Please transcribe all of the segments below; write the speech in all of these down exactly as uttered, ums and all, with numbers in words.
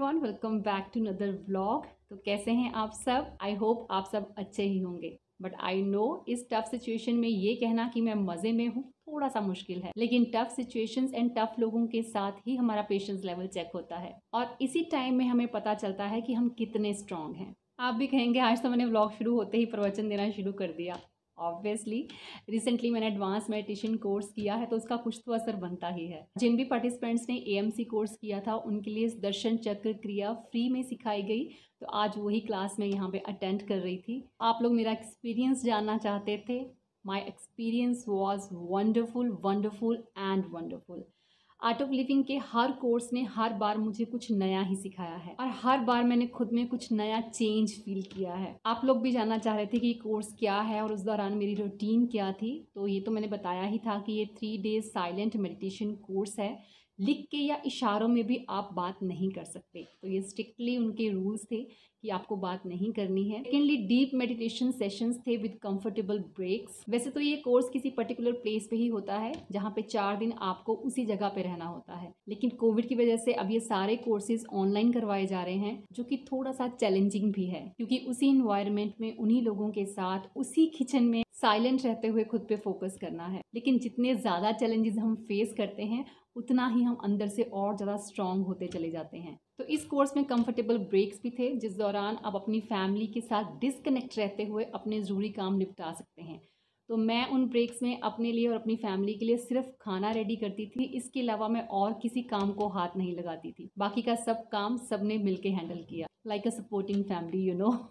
Everyone, welcome back to another vlog. तो कैसे हैं आप सब? आई होप आप सब अच्छे ही होंगे। बट आई नो इस टफ सिचुएशन में ये कहना कि मैं मज़े में हूँ थोड़ा सा मुश्किल है, लेकिन टफ सिचुएशंस एंड टफ लोगों के साथ ही हमारा पेशेंस लेवल चेक होता है और इसी टाइम में हमें पता चलता है कि हम कितने स्ट्रांग हैं। आप भी कहेंगे आज तो मैंने व्लॉग शुरू होते ही प्रवचन देना शुरू कर दिया। ऑब्वियसली रिसेंटली मैंने एडवांस मेडिटेशन कोर्स किया है तो उसका कुछ तो असर बनता ही है। जिन भी पार्टिसिपेंट्स ने एएमसी कोर्स किया था उनके लिए दर्शन चक्र क्रिया फ्री में सिखाई गई, तो आज वही क्लास मैं यहाँ पे अटेंड कर रही थी। आप लोग मेरा एक्सपीरियंस जानना चाहते थे। My experience was wonderful wonderful and wonderful. Art of living के हर कोर्स ने हर बार मुझे कुछ नया ही सिखाया है और हर बार मैंने खुद में कुछ नया चेंज फील किया है। आप लोग भी जानना चाह रहे थे कि कोर्स क्या है और उस दौरान मेरी रूटीन क्या थी, तो ये तो मैंने बताया ही था कि ये three days silent meditation course है। लिख के या इशारों में भी आप बात नहीं कर सकते, तो ये स्ट्रिक्टली उनके रूल्स थे कि आपको बात नहीं करनी है। सेकेंडली डीप मेडिटेशन सेशंस थे विद कंफर्टेबल ब्रेक्स। वैसे तो ये कोर्स किसी पर्टिकुलर प्लेस पे ही होता है जहाँ पे चार दिन आपको उसी जगह पे रहना होता है, लेकिन कोविड की वजह से अब ये सारे कोर्सेज ऑनलाइन करवाए जा रहे हैं, जो कि थोड़ा सा चैलेंजिंग भी है क्योंकि उसी इन्वायरमेंट में उन्हीं लोगों के साथ उसी किचन में साइलेंट रहते हुए खुद पे फोकस करना है। लेकिन जितने ज़्यादा चैलेंजेस हम फेस करते हैं उतना ही हम अंदर से और ज़्यादा स्ट्रांग होते चले जाते हैं। तो इस कोर्स में कंफर्टेबल ब्रेक्स भी थे जिस दौरान आप अपनी फैमिली के साथ डिस्कनेक्ट रहते हुए अपने ज़रूरी काम निपटा सकते हैं। तो मैं उन ब्रेक्स में अपने लिए और अपनी फैमिली के लिए सिर्फ खाना रेडी करती थी, इसके अलावा मैं और किसी काम को हाथ नहीं लगाती थी। बाकी का सब काम सबने मिलके हैंडल किया, like a supporting family you know.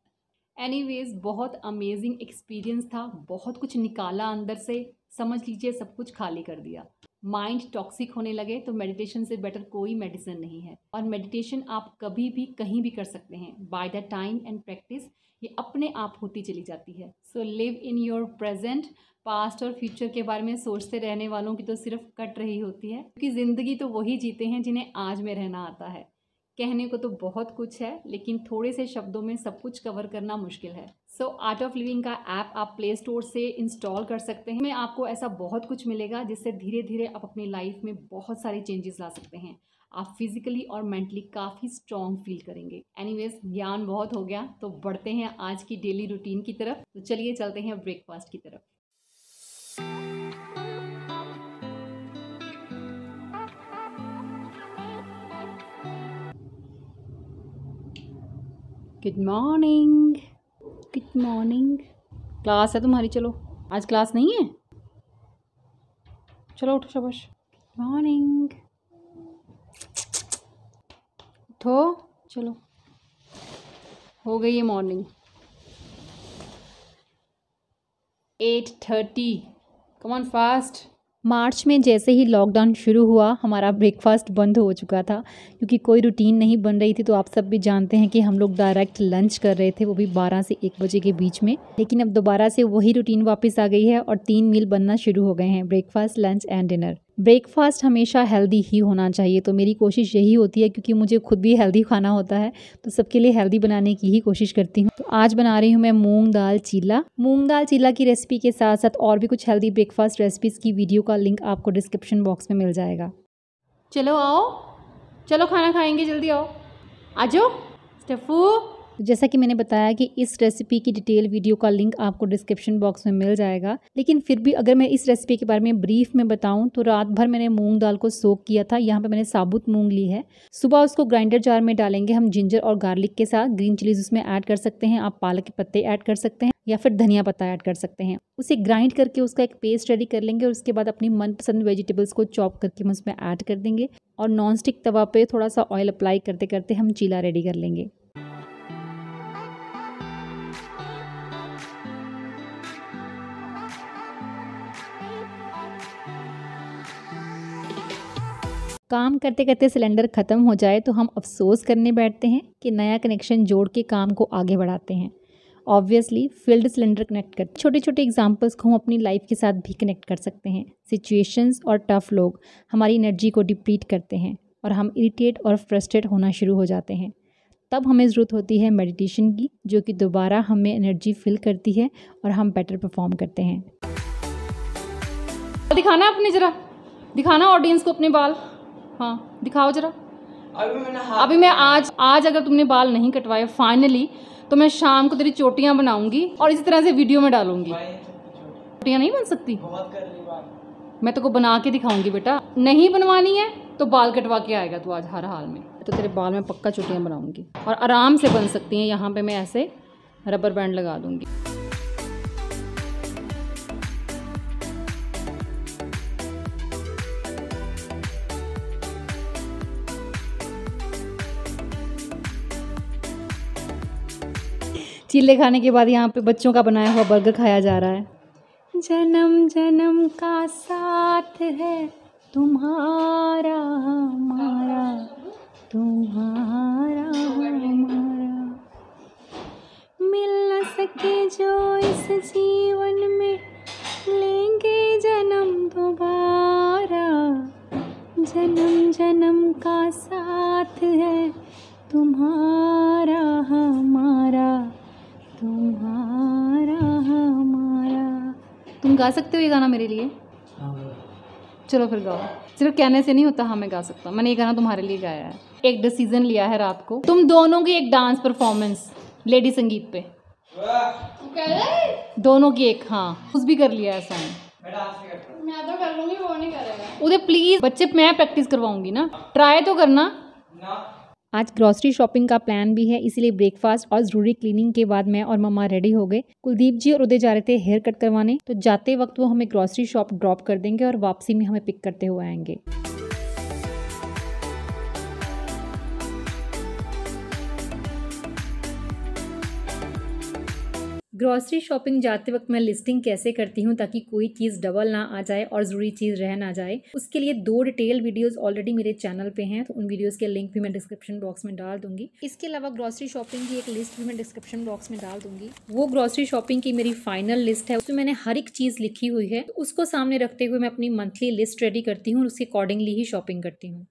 Anyways बहुत अमेजिंग एक्सपीरियंस था, बहुत कुछ निकाला अंदर से, समझ लीजिए सब कुछ खाली कर दिया। माइंड टॉक्सिक होने लगे तो मेडिटेशन से बेटर कोई मेडिसिन नहीं है। और मेडिटेशन आप कभी भी कहीं भी कर सकते हैं। By the time and practice ये अपने आप होती चली जाती है। So live in your present. Past और फ्यूचर के बारे में सोचते रहने वालों की तो सिर्फ कट रही होती है, क्योंकि ज़िंदगी तो वही जीते हैं जिन्हें आज में रहना आता है। कहने को तो बहुत कुछ है, लेकिन थोड़े से शब्दों में सब कुछ कवर करना मुश्किल है। सो आर्ट ऑफ लिविंग का ऐप आप प्ले स्टोर से इंस्टॉल कर सकते हैं। में आपको ऐसा बहुत कुछ मिलेगा जिससे धीरे धीरे आप अपनी लाइफ में बहुत सारे चेंजेस ला सकते हैं। आप फिजिकली और मेंटली काफ़ी स्ट्रॉन्ग फील करेंगे। एनीवेज ज्ञान बहुत हो गया, तो बढ़ते हैं आज की डेली रूटीन की तरफ। तो चलिए चलते हैं ब्रेकफास्ट की तरफ। Good morning, good morning. Class है तुम्हारी, चलो। आज क्लास नहीं है, चलो उठो शाबाश। गुड मॉर्निंग, उठो, चलो हो गई है morning. Eight thirty, come on fast. March में जैसे ही लॉकडाउन शुरू हुआ हमारा ब्रेकफास्ट बंद हो चुका था क्योंकि कोई रूटीन नहीं बन रही थी। तो आप सब भी जानते हैं कि हम लोग डायरेक्ट लंच कर रहे थे, वो भी बारह से एक बजे के बीच में। लेकिन अब दोबारा से वही रूटीन वापस आ गई है और तीन मील बनना शुरू हो गए हैं, breakfast, lunch and dinner. Breakfast हमेशा हेल्दी ही होना चाहिए, तो मेरी कोशिश यही होती है क्योंकि मुझे खुद भी हेल्दी खाना होता है, तो सबके लिए हेल्दी बनाने की ही कोशिश करती हूँ। तो आज बना रही हूँ मैं मूंग दाल चीला। मूंग दाल चीला की रेसिपी के साथ साथ और भी कुछ हेल्दी ब्रेकफास्ट रेसिपीज़ की वीडियो का लिंक आपको डिस्क्रिप्शन बॉक्स में मिल जाएगा। चलो आओ, चलो खाना खाएंगे, जल्दी आओ, आ जाओ स्टफू। जैसा कि मैंने बताया कि इस रेसिपी की डिटेल वीडियो का लिंक आपको डिस्क्रिप्शन बॉक्स में मिल जाएगा, लेकिन फिर भी अगर मैं इस रेसिपी के बारे में ब्रीफ में बताऊं तो रात भर मैंने मूंग दाल को सोक किया था। यहाँ पे मैंने साबुत मूंग ली है। सुबह उसको ग्राइंडर जार में डालेंगे हम जिंजर और गार्लिक के साथ। ग्रीन चिलीज उसमें ऐड कर सकते हैं, आप पालक के पत्ते ऐड कर सकते हैं या फिर धनिया पत्ता ऐड कर सकते हैं। उसे ग्राइंड करके उसका एक पेस्ट रेडी कर लेंगे और उसके बाद अपनी मनपसंद वेजिटेबल्स को चॉप करके हम उसमें ऐड कर देंगे और नॉन स्टिक तवा पे थोड़ा सा ऑयल अप्लाई करते करते हम चीला रेडी कर लेंगे। काम करते करते सिलेंडर ख़त्म हो जाए तो हम अफसोस करने बैठते हैं कि नया कनेक्शन जोड़ के काम को आगे बढ़ाते हैं। ऑब्वियसली फील्ड सिलेंडर कनेक्ट करते छोटे छोटे एग्जांपल्स को हम अपनी लाइफ के साथ भी कनेक्ट कर सकते हैं। सिचुएशंस और टफ लोग हमारी एनर्जी को डिप्लीट करते हैं और हम इरिटेट और फ्रस्ट्रेट होना शुरू हो जाते हैं। तब हमें ज़रूरत होती है मेडिटेशन की, जो कि दोबारा हमें एनर्जी फिल करती है और हम बेटर परफॉर्म करते हैं। दिखाना अपने ज़रा, दिखाना ऑडियंस को अपने बाल, हाँ दिखाओ ज़रा। अभी मैंने अभी मैं आज आज अगर तुमने बाल नहीं कटवाए फाइनली, तो मैं शाम को तेरी चोटियां बनाऊंगी और इसी तरह से वीडियो में डालूंगी। चोटियां नहीं बन सकती, बहुत कर ली बात। मैं तो को बना के दिखाऊंगी बेटा। नहीं बनवानी है तो बाल कटवा के आएगा तू आज हर हाल में। तो तेरे बाल में पक्का चोटियां बनाऊंगी और आराम से बन सकती हैं। यहाँ पे मैं ऐसे रबर बैंड लगा दूंगी। चीले खाने के बाद यहाँ पे बच्चों का बनाया हुआ बर्गर खाया जा रहा है। जन्म जन्म का साथ है तुम्हारा हमारा, तुम्हारा हमारा, मिल न सके जो इस जीवन में, लेंगे जन्म दोबारा। जन्म जन्म का साथ है तुम्हारा हमारा, तुम्हारा हमारा। तुम गा सकते हो ये गाना मेरे लिए? चलो फिर गाओ। सिर्फ कहने से नहीं होता, हाँ मैं गा सकता हूँ। मैंने ये गाना तुम्हारे लिए गाया है। एक डिसीजन लिया है रात को, तुम दोनों की एक डांस परफॉर्मेंस लेडी संगीत पे, दोनों की एक। हाँ कुछ भी कर लिया है सॉन्ग। मैं तो कर लूंगी, वो नहीं करेगा। उधर प्लीज बच्चे, मैं प्रैक्टिस करवाऊंगी ना, ट्राई तो करना ना। आज ग्रॉसरी शॉपिंग का प्लान भी है, इसीलिए ब्रेकफास्ट और ज़रूरी क्लीनिंग के बाद मैं और मम्मा रेडी हो गए। कुलदीप जी और उदय जा रहे थे हेयर कट करवाने, तो जाते वक्त वो हमें ग्रॉसरी शॉप ड्रॉप कर देंगे और वापसी में हमें पिक करते हुए आएंगे। ग्रॉसरी शॉपिंग जाते वक्त मैं लिस्टिंग कैसे करती हूँ ताकि कोई चीज़ डबल ना आ जाए और ज़रूरी चीज़ रह ना जाए, उसके लिए दो डिटेल वीडियोस ऑलरेडी मेरे चैनल पे हैं, तो उन वीडियोस के लिंक भी मैं डिस्क्रिप्शन बॉक्स में डाल दूंगी। इसके अलावा ग्रॉसरी शॉपिंग की एक लिस्ट भी मैं डिस्क्रिप्शन बॉक्स में डाल दूंगी। वो ग्रॉसरी शॉपिंग की मेरी फाइनल लिस्ट है, उसमें मैंने हर एक चीज़ लिखी हुई है, तो उसको सामने रखते हुए मैं अपनी मंथली लिस्ट रेडी करती हूँ और उसके अकॉर्डिंगली ही शॉपिंग करती हूँ।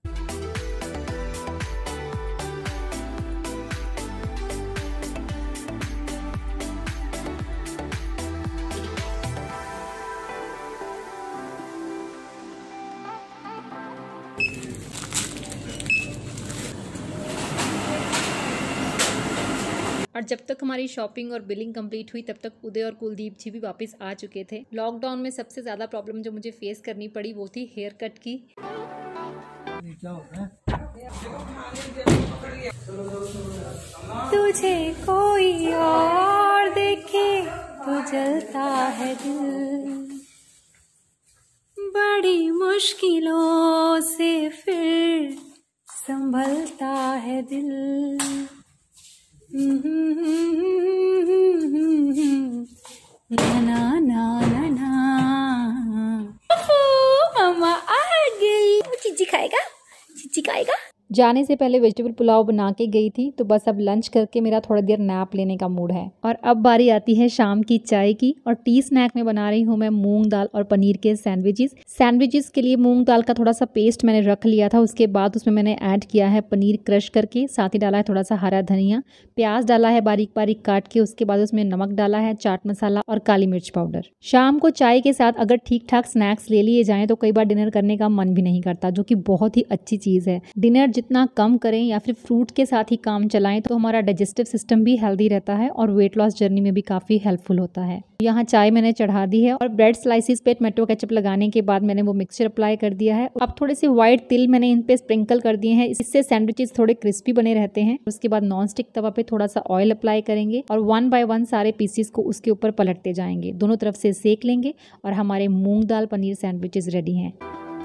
और जब तक हमारी शॉपिंग और बिलिंग कंप्लीट हुई तब तक उदय और कुलदीप जी भी वापस आ चुके थे। लॉकडाउन में सबसे ज़्यादा प्रॉब्लम जो मुझे फेस करनी पड़ी वो थी हेयर कट की। तुझे कोई और देखे तो जलता है दिल, बड़ी मुश्किलों से फिर संभलता है दिल। ना ना ना ना, मम्मा आ गई। चीची खाएगा, चीची खाएगा। जाने से पहले वेजिटेबल पुलाव बना के गई थी, तो बस अब लंच करके मेरा थोड़ा देर नैप लेने का मूड है। और अब बारी आती है शाम की चाय की, और टी स्नैक में बना रही हूँ मैं मूंग दाल और पनीर के सैंडविचेस। सैंडविचेस के लिए मूंग दाल का थोड़ा सा पेस्ट मैंने रख लिया था, उसके बाद उसमें मैंने ऐड किया है पनीर क्रश करके, साथ ही डाला है थोड़ा सा हरा धनिया, प्याज डाला है बारीक बारीक काट के, उसके बाद उसमें नमक डाला है, चाट मसाला और काली मिर्च पाउडर। शाम को चाय के साथ अगर ठीक ठाक स्नैक्स ले लिए जाएं तो कई बार डिनर करने का मन भी नहीं करता, जो कि बहुत ही अच्छी चीज़ है। डिनर जितना कम करें या फिर फ्रूट के साथ ही काम चलाएं तो हमारा डाइजेस्टिव सिस्टम भी हेल्दी रहता है और वेट लॉस जर्नी में भी काफ़ी हेल्पफुल होता है। यहाँ चाय मैंने चढ़ा दी है और ब्रेड स्लाइसिस पे टोमेटो केचप लगाने के बाद मैंने वो मिक्सचर अप्लाई कर दिया है। अब थोड़े से व्हाइट तिल मैंने इन पे स्प्रिंकल कर दिए हैं, इससे सैंडविचेस थोड़े क्रिस्पी बने रहते हैं। उसके बाद नॉन स्टिक तवा पे थोड़ा सा ऑयल अप्लाई करेंगे और वन बाय वन सारे पीसेस को उसके ऊपर पलटते जाएंगे, दोनों तरफ से सेक लेंगे और हमारे मूंग दाल पनीर सैंडविचेस रेडी हैं।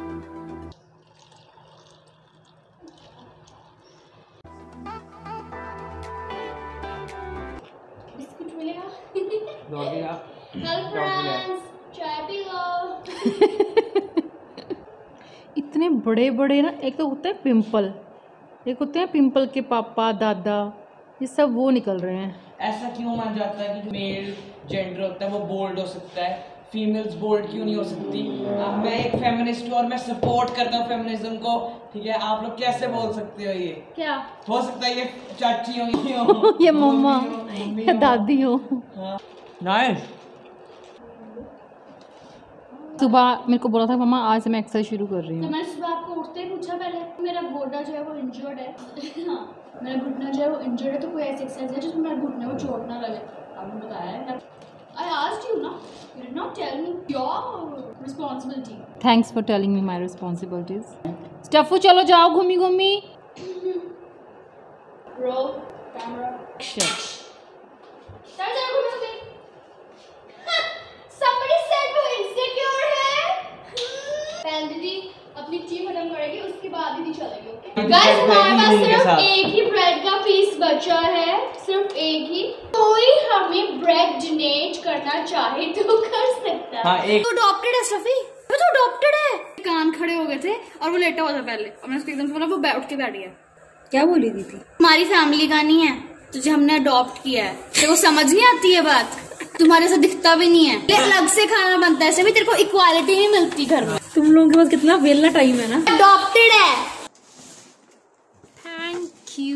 इतने बड़े बड़े ना, एक तो होता है पिंपल, एक होते हैं पिंपल के पापा दादा, ये सब वो निकल रहे हैं। ऐसा क्यों मान जाता है कि जो मेल जेंडर होता है वो बोल्ड हो सकता है, फीमेल्स बोल्ड क्यों नहीं हो सकती? आ, मैं एक फेमिनिस्ट हूँ और मैं सपोर्ट करता हूँ फेमिनिज्म को, ठीक है? आप लोग कैसे बोल सकते हो? ये क्या हो सकता है? ये चाची हो, ये मम्मा या दादी हो। नाइस। सुबह मेरे को बोला था मम्मा आज से मैं एक्सरसाइज शुरू कर रही हूँ। तो मैंने सुबह आपको उठते ही पूछा पहले, मेरा गोडा जो है वो इंजर्ड है। हाँ, मेरा घुटना जो है वो इंजर्ड है, तो कोई ऐसी एक्सरसाइज है जिसमें मेरे घुटने को चोट ना लगे। आपने बताया है, I asked you ना, you did not tell me your responsibility. Thanks for telling me my responsibilities. स्टफू चलो जाओ घूमी घूमी। Roll camera. Action. चल चल घूमी घूमी। Somebody said वो insecure है। पहले दीदी अपनी टी खत्म करेगी, उसके बाद दीदी चलेगी। ओके गाइस, हमारे पास सिर्फ एक ही ब्रेड का पीस बचा है, सिर्फ एक ही। कोई हमें ब्रेड डोनेट करना चाहे तो कर सकता है। हाँ, एक तो अडॉप्टेड है सफी, वो तो अडॉप्टेड है। कान खड़े हो गए थे और वो लेटा हुआ था पहले, और मैंने उसको एकदम से बोला, वो बैठ के बैठ गया। क्या बोली दी थी? हमारी फैमिली का नहीं है, तुझे हमने अडॉप्ट किया है। तेरे को समझ नहीं आती है बात, तुम्हारे से दिखता भी नहीं है, अलग से खाना बनता है, इससे भी तेरे को इक्वालिटी नहीं मिलती घर में। तुम लोगों के पास कितना वेलना टाइम है ना। अडॉप्टेड है। Thank you.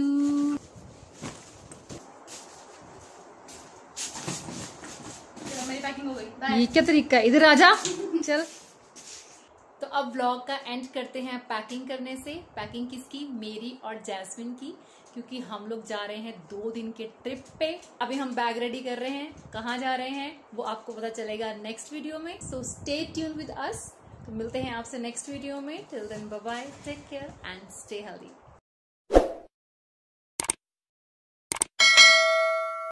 मेरी पैकिंग हो गई। ये क्या तरीका है, इधर आजा। चल तो अब व्लॉग का एंड करते हैं पैकिंग करने से। पैकिंग किसकी? मेरी और जैस्मिन की, क्योंकि हम लोग जा रहे हैं दो दिन के ट्रिप पे। अभी हम बैग रेडी कर रहे हैं, कहाँ जा रहे हैं वो आपको पता चलेगा नेक्स्ट वीडियो में। So stay tune with us. तो मिलते हैं आपसे नेक्स्ट वीडियो में। Till then bye bye, take care and stay healthy.